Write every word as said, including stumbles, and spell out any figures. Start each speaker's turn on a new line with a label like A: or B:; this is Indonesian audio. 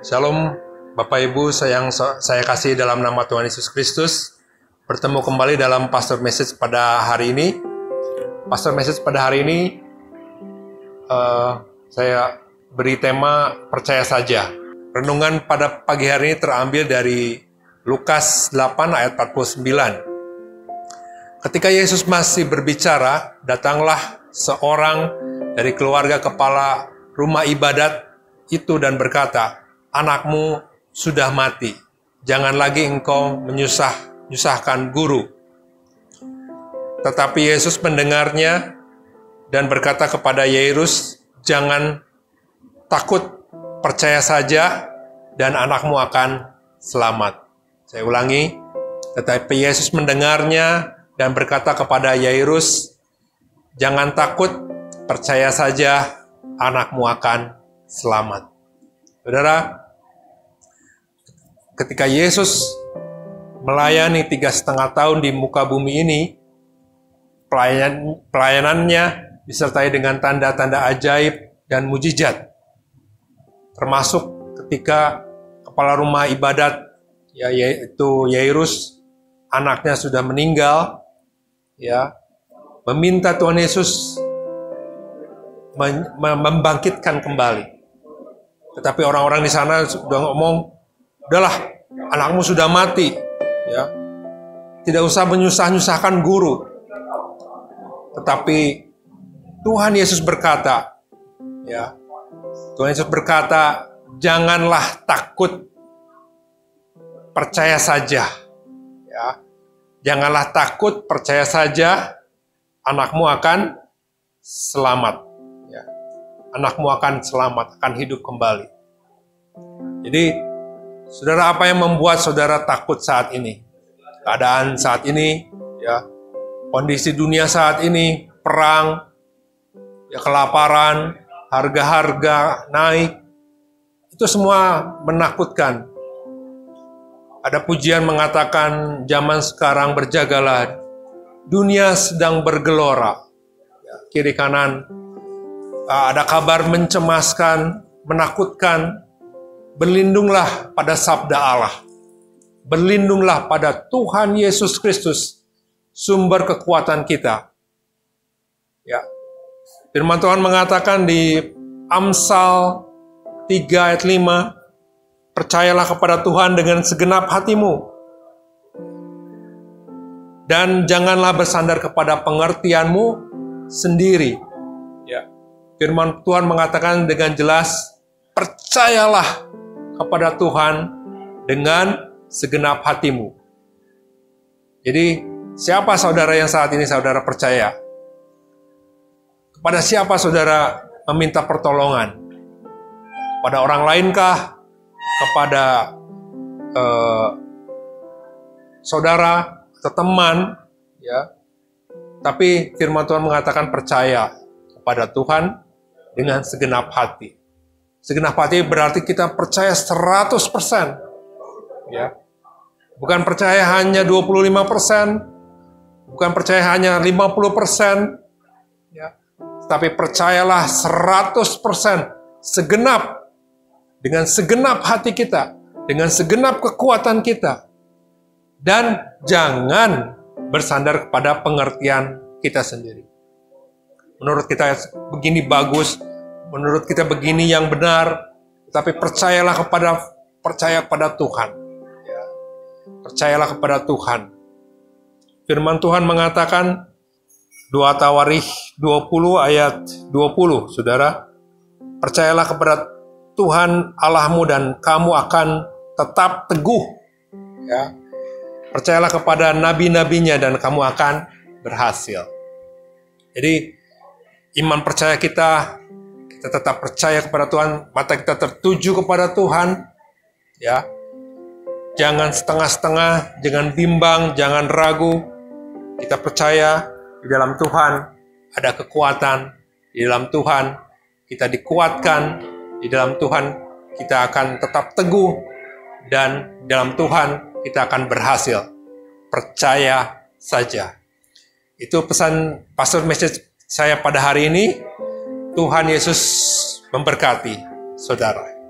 A: Shalom Bapak Ibu yang saya kasih dalam nama Tuhan Yesus Kristus. Bertemu kembali dalam Pastor Message pada hari ini. Pastor Message pada hari ini uh, saya beri tema percaya saja. Renungan pada pagi hari ini terambil dari Lukas delapan ayat empat puluh sembilan. Ketika Yesus masih berbicara, datanglah seorang dari keluarga kepala rumah ibadat itu dan berkata, "Anakmu sudah mati, jangan lagi engkau menyusah, menyusahkan guru." Tetapi Yesus mendengarnya dan berkata kepada Yairus, "Jangan takut, percaya saja dan anakmu akan selamat." Saya ulangi, tetapi Yesus mendengarnya dan berkata kepada Yairus, "Jangan takut, percaya saja, anakmu akan selamat." Saudara, ketika Yesus melayani tiga setengah tahun di muka bumi ini, pelayan, pelayanannya disertai dengan tanda-tanda ajaib dan mujizat. Termasuk ketika kepala rumah ibadat, ya, yaitu Yairus, anaknya sudah meninggal, ya, meminta Tuhan Yesus membangkitkan kembali. Tetapi orang-orang di sana sudah ngomong, "Udahlah, anakmu sudah mati, ya, tidak usah menyusah-nyusahkan guru." Tetapi Tuhan Yesus berkata, ya, Tuhan Yesus berkata, "Janganlah takut, percaya saja." Ya, janganlah takut, percaya saja, anakmu akan selamat. Ya, anakmu akan selamat, akan hidup kembali. Jadi, saudara, apa yang membuat saudara takut saat ini? Keadaan saat ini, ya, kondisi dunia saat ini, perang, ya, kelaparan, harga-harga naik, itu semua menakutkan. Ada pujian mengatakan, zaman sekarang berjagalah, dunia sedang bergelora. Ya, kiri kanan, ada kabar mencemaskan, menakutkan. Berlindunglah pada sabda Allah. Berlindunglah pada Tuhan Yesus Kristus, sumber kekuatan kita. Ya. Firman Tuhan mengatakan di Amsal tiga ayat lima, "Percayalah kepada Tuhan dengan segenap hatimu, dan janganlah bersandar kepada pengertianmu sendiri." Ya. Firman Tuhan mengatakan dengan jelas, percayalah kepada Tuhan dengan segenap hatimu. Jadi, siapa saudara yang saat ini saudara percaya? Kepada siapa saudara meminta pertolongan? Pada orang lainkah? Kepada eh, saudara atau teman? Ya. Tapi firman Tuhan mengatakan percaya kepada Tuhan dengan segenap hati. Segenap hati berarti kita percaya seratus persen. Ya. Bukan percaya hanya dua puluh lima persen, bukan percaya hanya lima puluh persen, ya. Tapi percayalah seratus persen, segenap, dengan segenap hati kita, dengan segenap kekuatan kita. Dan jangan bersandar kepada pengertian kita sendiri. Menurut kita begini bagus, menurut kita begini yang benar, tapi percayalah kepada percaya kepada Tuhan. Ya. Percayalah kepada Tuhan. Firman Tuhan mengatakan dua Tawarikh dua puluh ayat dua puluh, saudara, percayalah kepada Tuhan Allahmu dan kamu akan tetap teguh. Ya. Percayalah kepada nabi-nabinya dan kamu akan berhasil. Jadi iman percaya kita, kita tetap percaya kepada Tuhan, mata kita tertuju kepada Tuhan, ya. Jangan setengah-setengah, jangan bimbang, jangan ragu. Kita percaya di dalam Tuhan ada kekuatan, di dalam Tuhan kita dikuatkan, di dalam Tuhan kita akan tetap teguh, dan di dalam Tuhan kita akan berhasil. Percaya saja. Itu pesan Pastor Message saya pada hari ini. Tuhan Yesus memberkati saudara.